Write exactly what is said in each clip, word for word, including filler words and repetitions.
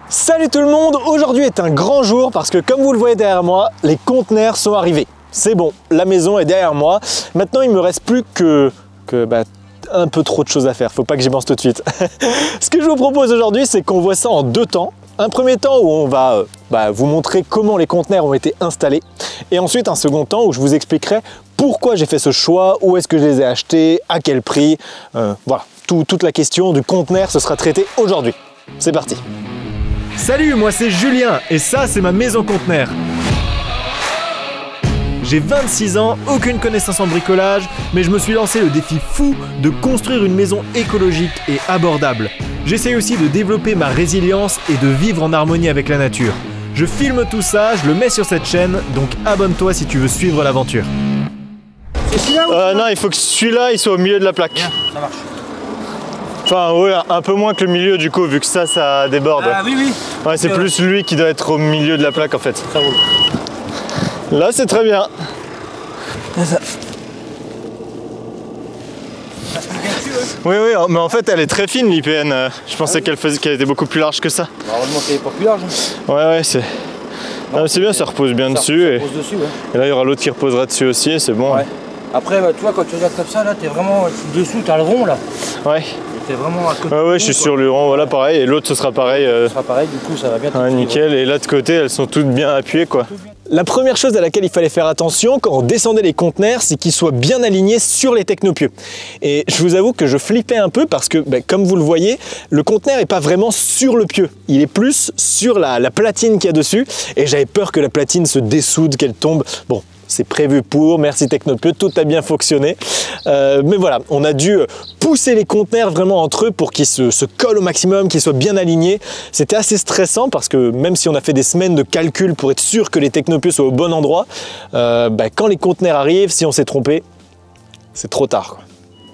Salut tout le monde, aujourd'hui est un grand jour parce que comme vous le voyez derrière moi, les conteneurs sont arrivés. C'est bon, la maison est derrière moi. Maintenant il me reste plus que, que bah, un peu trop de choses à faire, faut pas que j'y pense tout de suite. Ce que je vous propose aujourd'hui, c'est qu'on voit ça en deux temps. Un premier temps où on va euh, bah, vous montrer comment les conteneurs ont été installés et ensuite un second temps où je vous expliquerai pourquoi j'ai fait ce choix, où est-ce que je les ai achetés, à quel prix. Euh, voilà, Tout, toute la question du conteneur ce sera traité aujourd'hui. C'est parti. Salut, moi c'est Julien et ça c'est ma maison conteneur. J'ai vingt-six ans, aucune connaissance en bricolage, mais je me suis lancé le défi fou de construire une maison écologique et abordable. J'essaie aussi de développer ma résilience et de vivre en harmonie avec la nature. Je filme tout ça, je le mets sur cette chaîne, donc abonne-toi si tu veux suivre l'aventure. C'est celui-là ou euh, Non, il faut que celui-là il soit au milieu de la plaque. Bien, ça marche. Enfin, oui, un peu moins que le milieu du coup, vu que ça, ça déborde. Ah oui, oui. Ouais, c'est plus lui qui doit être au milieu de la plaque en fait. Ça roule. Là, c'est très bien. Ça. Oui, oui, mais en fait, elle est très fine l'I P N. Je pensais qu'elle faisait, qu'elle était beaucoup plus large que ça. Heureusement qu'elle est pas plus large. Ouais, ouais, c'est. C'est bien, ça repose bien ça, dessus. ça et... repose dessus, ouais. et là, il y aura l'autre qui reposera dessus aussi, et c'est bon. Ouais. Après, bah, tu vois, quand tu regardes comme ça, là, t'es vraiment dessous, t'as le rond là. Ouais. T'es vraiment à côté. Ouais, ouais, je suis quoi. sur le rond, voilà, pareil. Et l'autre, ce sera pareil. Euh... Ça sera pareil, du coup, ça va bien. Ouais, nickel. Et là, de côté, elles sont toutes bien appuyées, quoi. La première chose à laquelle il fallait faire attention quand on descendait les conteneurs, c'est qu'ils soient bien alignés sur les technopieux. Et je vous avoue que je flippais un peu parce que, bah, comme vous le voyez, le conteneur n'est pas vraiment sur le pieu. Il est plus sur la, la platine qu'il y a dessus. Et j'avais peur que la platine se dessoude, qu'elle tombe. Bon, c'est prévu pour, merci Technopieux, tout a bien fonctionné. Euh, mais voilà, on a dû pousser les conteneurs vraiment entre eux pour qu'ils se, se collent au maximum, qu'ils soient bien alignés. C'était assez stressant parce que même si on a fait des semaines de calcul pour être sûr que les Technopieux soient au bon endroit, euh, bah, quand les conteneurs arrivent, si on s'est trompé, c'est trop tard, quoi.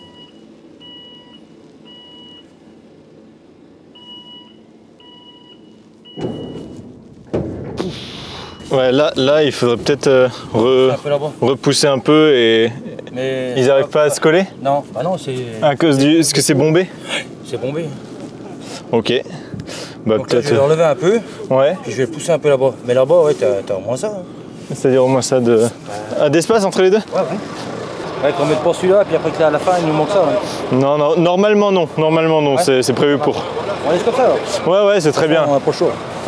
Ouais, là, là il faudrait peut-être euh, re... un repousser un peu et Mais ils n'arrivent pas à se coller. Non, bah non, c'est. À cause du. Est-ce que c'est bombé? C'est bombé. Ok. Bah Donc là, je peut-être. vais le relever un peu, Ouais. puis je vais le pousser un peu là-bas. Mais là-bas, ouais, t'as au moins ça. Hein. C'est-à-dire au moins ça de. Ah, d'espace entre les deux? Ouais, ouais. Ouais, qu'on mette pas celui-là, puis après que là, à la fin, il nous manque ça. Ouais. Non, non, normalement non. Normalement non, Ouais. c'est prévu pour. On laisse comme ça, alors. Ouais, ouais, c'est très bien. On a pas chaud.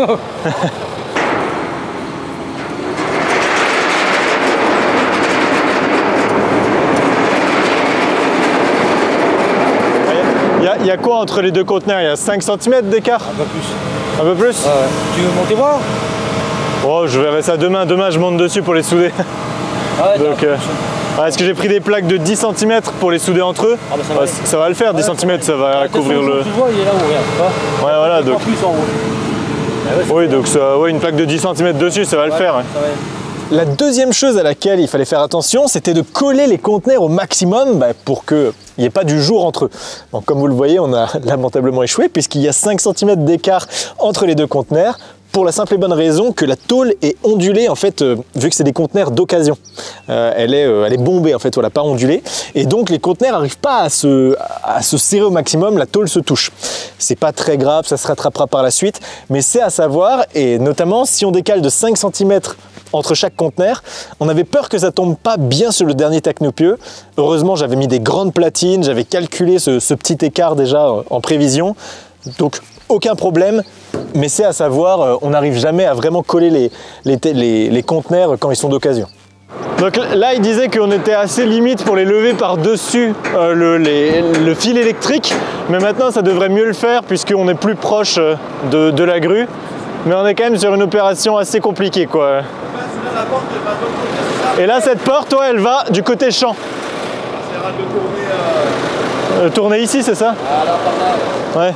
Il y a quoi entre les deux conteneurs? Il y a cinq centimètres d'écart? Un peu plus. Un peu plus? Ouais, ouais. Tu veux monter voir? Oh, je verrai ça demain. Demain, je monte dessus pour les souder. Ah ouais, Donc, euh, ah, est-ce que j'ai pris des plaques de dix centimètres pour les souder entre eux? Ah bah ça va, bah, ça va le faire, dix centimètres, ça va Ah, couvrir le... Tu vois, il est là-haut, regarde. Ouais, voilà, donc... Plus en haut. Ah ouais, Oui, donc ça, ouais, une plaque de dix centimètres dessus, ça va le ouais, faire. Ouais. Ça va. La deuxième chose à laquelle il fallait faire attention, c'était de coller les conteneurs au maximum bah, pour qu'il n'y ait pas du jour entre eux. Bon, comme vous le voyez, on a lamentablement échoué puisqu'il y a cinq centimètres d'écart entre les deux conteneurs pour la simple et bonne raison que la tôle est ondulée, en fait, euh, vu que c'est des conteneurs d'occasion. Euh, elle, est, euh, elle est bombée, en fait, voilà, pas ondulée. Et donc, les conteneurs n'arrivent pas à se, à se serrer au maximum, la tôle se touche. C'est pas très grave, ça se rattrapera par la suite, mais c'est à savoir, et notamment si on décale de cinq centimètres entre chaque conteneur, on avait peur que ça tombe pas bien sur le dernier Technopieux. Heureusement, j'avais mis des grandes platines, j'avais calculé ce, ce petit écart déjà en prévision. Donc, aucun problème, mais c'est à savoir, on n'arrive jamais à vraiment coller les, les, les, les conteneurs quand ils sont d'occasion. Donc là, il disait qu'on était assez limite pour les lever par-dessus euh, le, les, le fil électrique, mais maintenant, ça devrait mieux le faire puisqu'on est plus proche de, de la grue. Mais on est quand même sur une opération assez compliquée, quoi. Et là, cette porte, ouais, elle va du côté champ. On essaiera de tourner, euh... Euh, tourner ici, c'est ça? Ah là, par là. Ouais.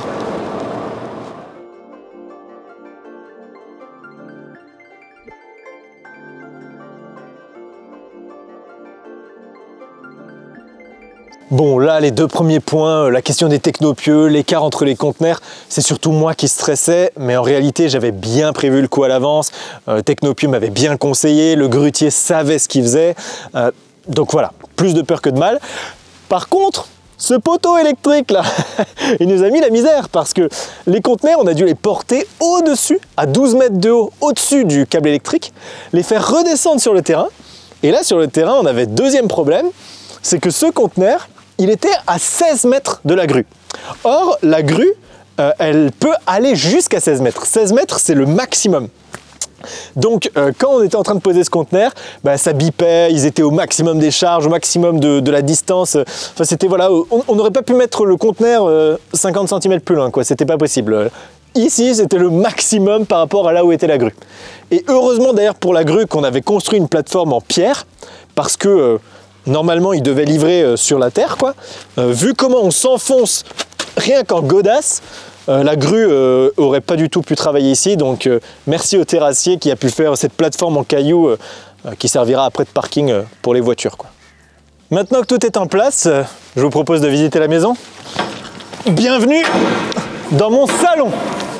Bon, là, les deux premiers points, la question des technopieux, l'écart entre les conteneurs, c'est surtout moi qui stressais, mais en réalité, j'avais bien prévu le coup à l'avance. Euh, Technopieux m'avait bien conseillé, le grutier savait ce qu'il faisait. Euh, donc voilà, plus de peur que de mal. Par contre, Ce poteau électrique là, il nous a mis la misère parce que les conteneurs, on a dû les porter au-dessus, à douze mètres de haut, au-dessus du câble électrique, les faire redescendre sur le terrain. Et là, sur le terrain, on avait deuxième problème, c'est que ce conteneur, il était à seize mètres de la grue. Or, la grue, euh, elle peut aller jusqu'à seize mètres. seize mètres, c'est le maximum. Donc euh, quand on était en train de poser ce conteneur, bah, ça bipait, ils étaient au maximum des charges, au maximum de, de la distance. Enfin c'était voilà, on n'aurait pas pu mettre le conteneur euh, cinquante centimètres plus loin, quoi, c'était pas possible. Ici c'était le maximum par rapport à là où était la grue. Et heureusement d'ailleurs pour la grue qu'on avait construit une plateforme en pierre, parce que euh, normalement il devait livrer euh, sur la terre, quoi. Euh, vu comment on s'enfonce rien qu'en godasse, Euh, la grue euh, aurait pas du tout pu travailler ici, donc euh, merci au terrassier qui a pu faire cette plateforme en cailloux euh, euh, qui servira après de parking euh, pour les voitures, quoi. Maintenant que tout est en place, euh, je vous propose de visiter la maison. Bienvenue dans mon salon.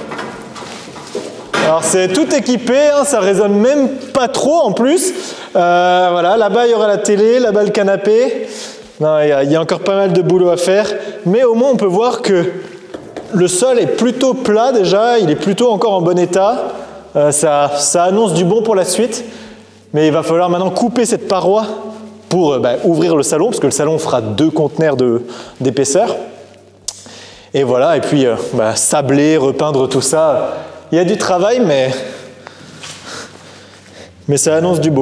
Alors c'est tout équipé, hein, ça résonne même pas trop en plus. Euh, voilà, là-bas il y aura la télé, là-bas le canapé. Non, il y, y a encore pas mal de boulot à faire, mais au moins on peut voir que le sol est plutôt plat déjà, il est plutôt encore en bon état. Euh, ça, ça annonce du bon pour la suite. Mais il va falloir maintenant couper cette paroi pour euh, bah, ouvrir le salon, parce que le salon fera deux conteneurs d'épaisseur. Et voilà, et puis euh, bah, sabler, repeindre tout ça. Il y a du travail, mais, mais ça annonce du beau.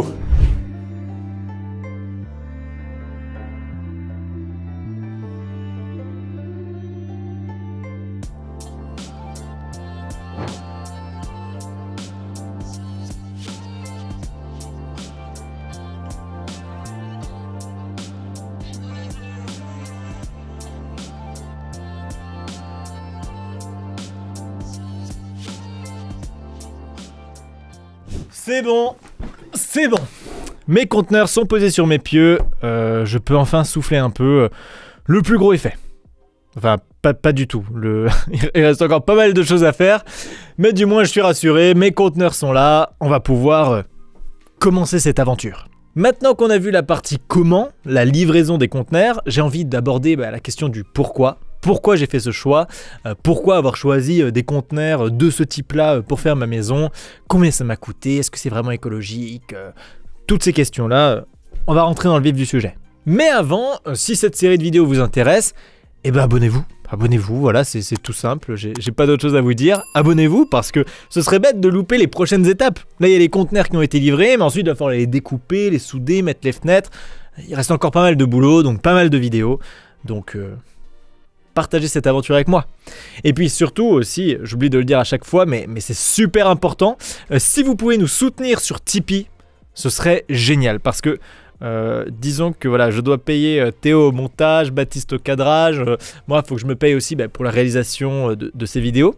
C'est bon, c'est bon. Mes conteneurs sont posés sur mes pieux. Euh, je peux enfin souffler un peu. Le plus gros est fait. Enfin, pas, pas du tout. Le... Il reste encore pas mal de choses à faire. Mais du moins, je suis rassuré. Mes conteneurs sont là. On va pouvoir commencer cette aventure. Maintenant qu'on a vu la partie comment, la livraison des conteneurs, j'ai envie d'aborder bah, la question du pourquoi. Pourquoi j'ai fait ce choix, euh, pourquoi avoir choisi euh, des conteneurs de ce type-là euh, pour faire ma maison, combien ça m'a coûté, est-ce que c'est vraiment écologique, euh, toutes ces questions-là, euh, on va rentrer dans le vif du sujet. Mais avant, euh, si cette série de vidéos vous intéresse, eh ben abonnez-vous, abonnez-vous, voilà, c'est tout simple, j'ai pas d'autre chose à vous dire, abonnez-vous parce que ce serait bête de louper les prochaines étapes. Là il y a les conteneurs qui ont été livrés, mais ensuite il va falloir les découper, les souder, mettre les fenêtres, il reste encore pas mal de boulot, donc pas mal de vidéos, donc... Euh partagez cette aventure avec moi. Et puis surtout aussi, j'oublie de le dire à chaque fois, mais, mais c'est super important, euh, si vous pouvez nous soutenir sur Tipeee, ce serait génial, parce que euh, disons que voilà, je dois payer euh, Théo au montage, Baptiste au cadrage, euh, moi il faut que je me paye aussi bah, pour la réalisation euh, de, de ces vidéos,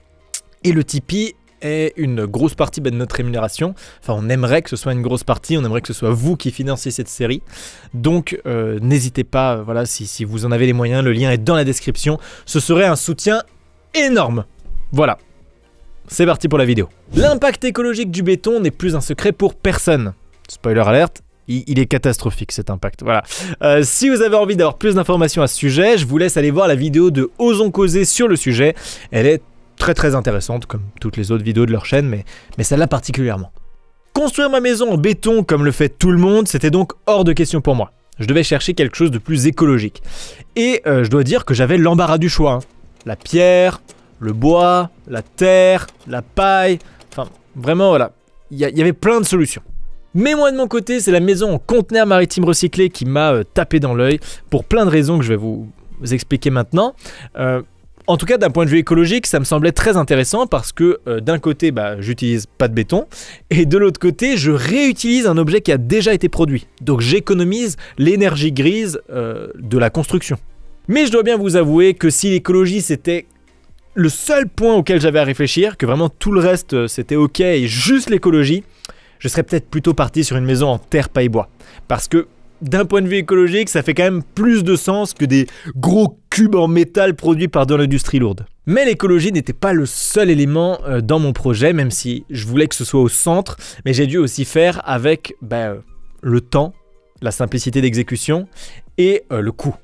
et le Tipeee est une grosse partie bah, de notre rémunération. Enfin, on aimerait que ce soit une grosse partie, on aimerait que ce soit vous qui financiez cette série. Donc, euh, n'hésitez pas, euh, voilà, si, si vous en avez les moyens, le lien est dans la description. Ce serait un soutien énorme. Voilà, c'est parti pour la vidéo. L'impact écologique du béton n'est plus un secret pour personne. Spoiler alert, il, il est catastrophique cet impact. Voilà. Euh, si vous avez envie d'avoir plus d'informations à ce sujet, je vous laisse aller voir la vidéo de Osons Causer sur le sujet. Elle est très très intéressante, comme toutes les autres vidéos de leur chaîne, mais, mais celle-là particulièrement. Construire ma maison en béton comme le fait tout le monde, c'était donc hors de question pour moi. Je devais chercher quelque chose de plus écologique. Et euh, je dois dire que j'avais l'embarras du choix. Hein. La pierre, le bois, la terre, la paille, enfin vraiment voilà, il y, y avait plein de solutions. Mais moi de mon côté, c'est la maison en conteneur maritime recyclé qui m'a euh, tapé dans l'œil, pour plein de raisons que je vais vous, vous expliquer maintenant. Euh, En tout cas, d'un point de vue écologique, ça me semblait très intéressant parce que euh, d'un côté, bah, j'utilise pas de béton et de l'autre côté, je réutilise un objet qui a déjà été produit. Donc j'économise l'énergie grise euh, de la construction. Mais je dois bien vous avouer que si l'écologie c'était le seul point auquel j'avais à réfléchir, que vraiment tout le reste c'était ok et juste l'écologie, je serais peut-être plutôt parti sur une maison en terre, paille, bois. Parce que d'un point de vue écologique, ça fait quand même plus de sens que des gros cubes en métal produits par de l'industrie lourde. Mais l'écologie n'était pas le seul élément euh, dans mon projet, même si je voulais que ce soit au centre, mais j'ai dû aussi faire avec bah, euh, le temps, la simplicité d'exécution et euh, le coût.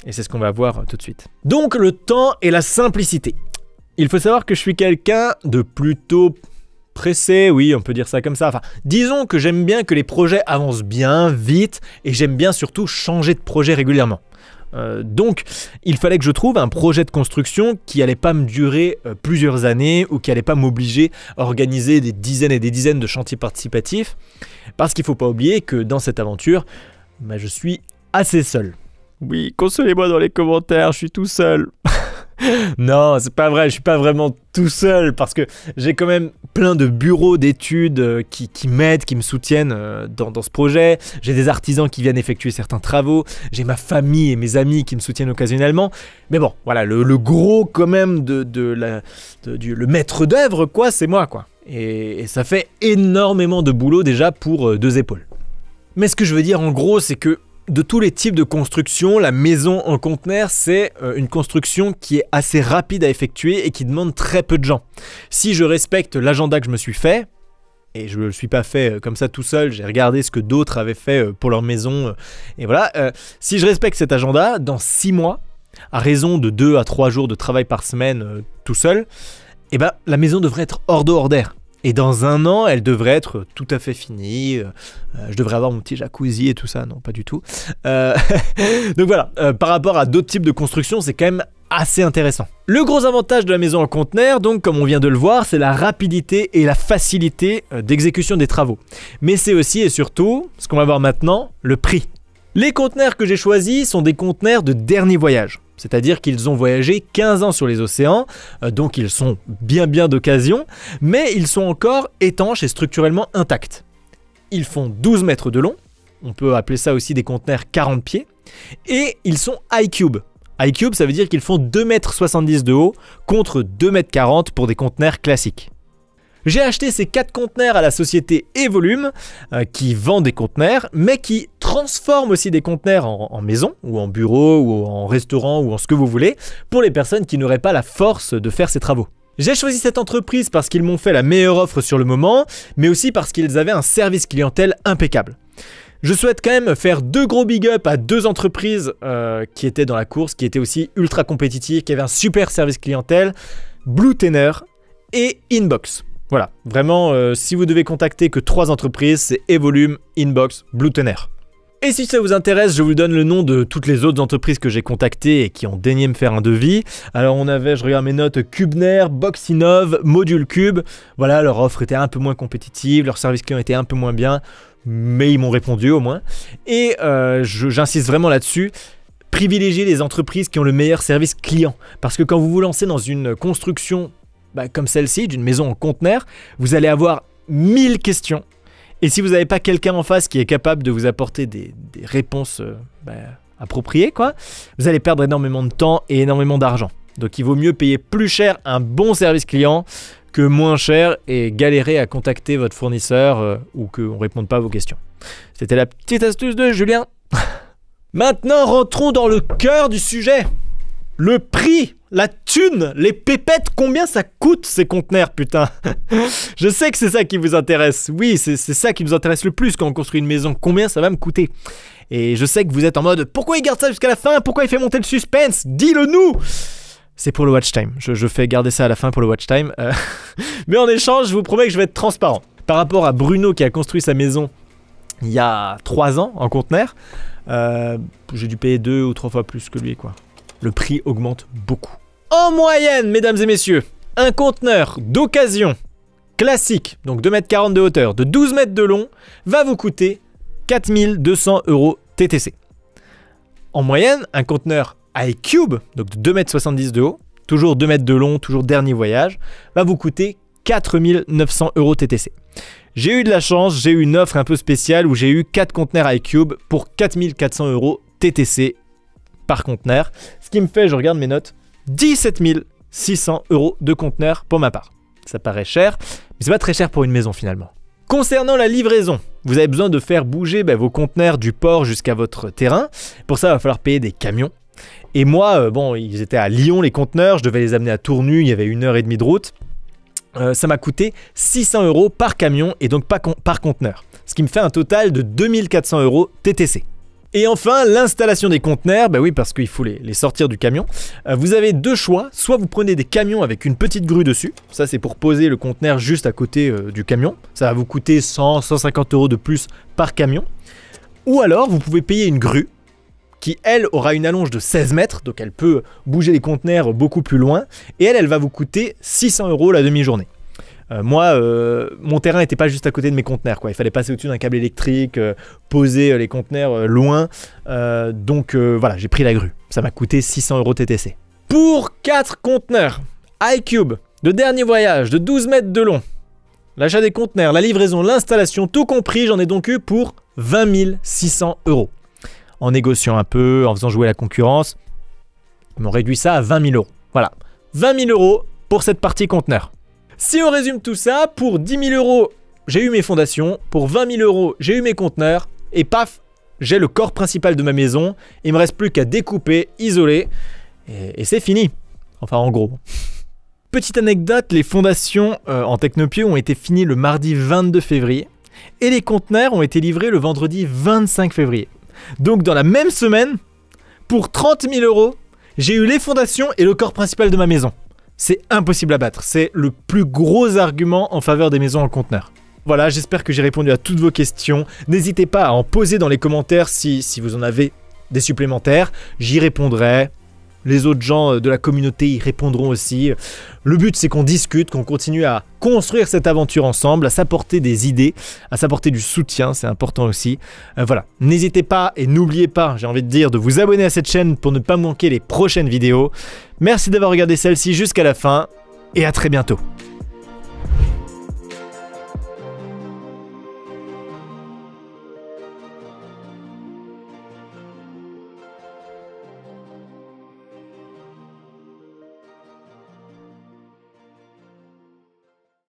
Et c'est ce qu'on va voir tout de suite. Donc le temps et la simplicité. Il faut savoir que je suis quelqu'un de plutôt pressé, oui, on peut dire ça comme ça. Enfin, disons que j'aime bien que les projets avancent bien, vite, et j'aime bien surtout changer de projet régulièrement. Euh, donc, il fallait que je trouve un projet de construction qui allait pas me durer euh, plusieurs années ou qui allait pas m'obliger à organiser des dizaines et des dizaines de chantiers participatifs. Parce qu'il faut pas oublier que dans cette aventure, bah, je suis assez seul. Oui, consolez-moi dans les commentaires, je suis tout seul. Non, c'est pas vrai, je suis pas vraiment tout seul parce que j'ai quand même plein de bureaux d'études euh, qui, qui m'aident, qui me soutiennent euh, dans, dans ce projet. J'ai des artisans qui viennent effectuer certains travaux. J'ai ma famille et mes amis qui me soutiennent occasionnellement. Mais bon, voilà, le, le gros quand même de, de la, de, du, le maître d'œuvre, quoi, c'est moi, quoi. Et, et ça fait énormément de boulot déjà pour euh, deux épaules. Mais ce que je veux dire en gros, c'est que de tous les types de construction, la maison en conteneur, c'est euh, une construction qui est assez rapide à effectuer et qui demande très peu de gens. Si je respecte l'agenda que je me suis fait, et je ne le suis pas fait euh, comme ça tout seul, j'ai regardé ce que d'autres avaient fait euh, pour leur maison, euh, et voilà, euh, si je respecte cet agenda, dans six mois, à raison de deux à trois jours de travail par semaine euh, tout seul, eh ben, la maison devrait être hors d'eau, hors d'air. Et dans un an, elle devrait être tout à fait finie. Euh, je devrais avoir mon petit jacuzzi et tout ça. Non, pas du tout. Euh, donc voilà, euh, par rapport à d'autres types de construction, c'est quand même assez intéressant. Le gros avantage de la maison en conteneur, donc comme on vient de le voir, c'est la rapidité et la facilité euh, d'exécution des travaux. Mais c'est aussi et surtout, ce qu'on va voir maintenant, le prix. Les conteneurs que j'ai choisis sont des conteneurs de dernier voyage. C'est-à-dire qu'ils ont voyagé quinze ans sur les océans, euh, donc ils sont bien bien d'occasion, mais ils sont encore étanches et structurellement intacts. Ils font douze mètres de long, on peut appeler ça aussi des conteneurs quarante pieds, et ils sont iCube. iCube, ça veut dire qu'ils font deux mètres soixante-dix de haut contre deux mètres quarante pour des conteneurs classiques. J'ai acheté ces quatre conteneurs à la société Evolume, euh, qui vend des conteneurs, mais qui transforme aussi des conteneurs en, en maison, ou en bureau, ou en restaurant, ou en ce que vous voulez, pour les personnes qui n'auraient pas la force de faire ces travaux. J'ai choisi cette entreprise parce qu'ils m'ont fait la meilleure offre sur le moment, mais aussi parce qu'ils avaient un service clientèle impeccable. Je souhaite quand même faire deux gros big up à deux entreprises euh, qui étaient dans la course, qui étaient aussi ultra compétitives, qui avaient un super service clientèle, Blue Tenner et Inbox. Voilà, vraiment, euh, si vous devez contacter que trois entreprises, c'est Evolume, Inbox, Blue Tenner. Et si ça vous intéresse, je vous donne le nom de toutes les autres entreprises que j'ai contactées et qui ont daigné me faire un devis. Alors on avait, je regarde mes notes, Cubner, Boxinov, Module Cube. Voilà, leur offre était un peu moins compétitive, leur service client était un peu moins bien, mais ils m'ont répondu au moins. Et euh, j'insiste vraiment là-dessus. Privilégiez les entreprises qui ont le meilleur service client. Parce que quand vous vous lancez dans une construction bah, comme celle-ci, d'une maison en conteneur, vous allez avoir mille questions. Et si vous n'avez pas quelqu'un en face qui est capable de vous apporter des, des réponses euh, bah, appropriées, quoi, vous allez perdre énormément de temps et énormément d'argent. Donc il vaut mieux payer plus cher un bon service client que moins cher et galérer à contacter votre fournisseur euh, ou qu'on ne réponde pas à vos questions. C'était la petite astuce de Julien. Maintenant, rentrons dans le cœur du sujet. Le prix, la thune, les pépettes, combien ça coûte ces conteneurs, putain. Je sais que c'est ça qui vous intéresse. Oui, c'est ça qui nous intéresse le plus quand on construit une maison. Combien ça va me coûter? Et je sais que vous êtes en mode, pourquoi il garde ça jusqu'à la fin? Pourquoi il fait monter le suspense? Dis-le nous. C'est pour le watch time. Je, je fais garder ça à la fin pour le watch time. Euh, mais en échange, je vous promets que je vais être transparent. Par rapport à Bruno qui a construit sa maison il y a trois ans en conteneur, euh, j'ai dû payer deux ou trois fois plus que lui, quoi. Le prix augmente beaucoup. En moyenne, mesdames et messieurs, un conteneur d'occasion classique, donc deux mètres quarante de hauteur, de douze mètres de long, va vous coûter quatre mille deux cents euros T T C. En moyenne, un conteneur iCube, donc de deux mètres soixante-dix de haut, toujours deux mètres de long, toujours dernier voyage, va vous coûter quatre mille neuf cents euros T T C. J'ai eu de la chance, j'ai eu une offre un peu spéciale où j'ai eu quatre conteneurs iCube pour quatre mille quatre cents euros T T C par conteneur. Ce qui me fait, je regarde mes notes, dix-sept mille six cents euros de conteneur pour ma part. Ça paraît cher, mais c'est pas très cher pour une maison finalement. Concernant la livraison, vous avez besoin de faire bouger bah, vos conteneurs du port jusqu'à votre terrain. Pour ça, il va falloir payer des camions. Et moi, euh, bon, ils étaient à Lyon les conteneurs, je devais les amener à Tournu, il y avait une heure et demie de route. Euh, ça m'a coûté six cents euros par camion et donc pas con par conteneur. Ce qui me fait un total de deux mille quatre cents euros T T C. Et enfin, l'installation des conteneurs, bah oui, parce qu'il faut les, les sortir du camion. Euh, vous avez deux choix, soit vous prenez des camions avec une petite grue dessus, ça c'est pour poser le conteneur juste à côté euh, du camion, ça va vous coûter cent à cent cinquante euros de plus par camion, ou alors vous pouvez payer une grue, qui elle aura une allonge de seize mètres, donc elle peut bouger les conteneurs beaucoup plus loin, et elle, elle va vous coûter six cents euros la demi-journée. Euh, moi, euh, mon terrain n'était pas juste à côté de mes conteneurs, quoi. Il fallait passer au-dessus d'un câble électrique, euh, poser euh, les conteneurs euh, loin. Euh, donc euh, voilà, j'ai pris la grue. Ça m'a coûté six cents euros T T C. Pour quatre conteneurs iCube de dernier voyage de douze mètres de long, l'achat des conteneurs, la livraison, l'installation, tout compris, j'en ai donc eu pour vingt mille six cents euros. En négociant un peu, en faisant jouer la concurrence, ils m'ont réduit ça à vingt mille euros. Voilà, vingt mille euros pour cette partie conteneur. Si on résume tout ça, pour dix mille euros, j'ai eu mes fondations, pour vingt mille euros, j'ai eu mes conteneurs, et paf, j'ai le corps principal de ma maison, il me reste plus qu'à découper, isoler, et, et c'est fini. Enfin, en gros. Petite anecdote, les fondations euh, en Technopieux ont été finies le mardi vingt-deux février, et les conteneurs ont été livrés le vendredi vingt-cinq février. Donc dans la même semaine, pour trente mille euros, j'ai eu les fondations et le corps principal de ma maison. C'est impossible à battre, c'est le plus gros argument en faveur des maisons en conteneur. Voilà, j'espère que j'ai répondu à toutes vos questions. N'hésitez pas à en poser dans les commentaires si, si vous en avez des supplémentaires. J'y répondrai. Les autres gens de la communauté y répondront aussi. Le but, c'est qu'on discute, qu'on continue à construire cette aventure ensemble, à s'apporter des idées, à s'apporter du soutien, c'est important aussi. Euh, voilà, n'hésitez pas et n'oubliez pas, j'ai envie de dire, de vous abonner à cette chaîne pour ne pas manquer les prochaines vidéos. Merci d'avoir regardé celle-ci jusqu'à la fin et à très bientôt.